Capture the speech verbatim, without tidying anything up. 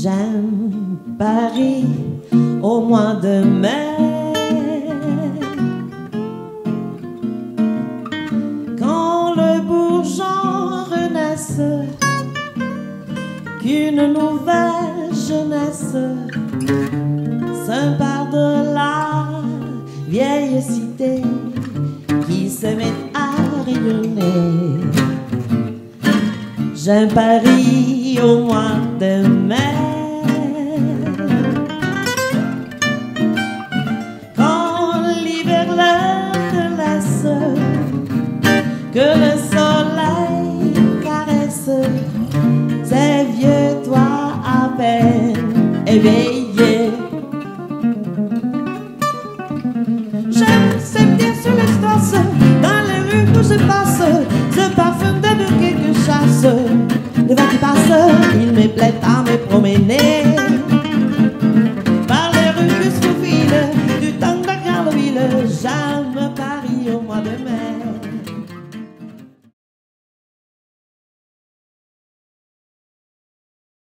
J'aime Paris au mois de mai, quand le bourgeon renaisse, qu'une nouvelle jeunesse s'empare de la vieille cité qui se met à rayonner. J'aime Paris au mois de mai, quand l'hiver le laisse, que le soleil caresse ses vieux toits à peine éveillés. J'aime sentir sur les traces, dans les rues où je passe, ce parfum de bouquet que chasse. Le vent qui passe, il me plaît à me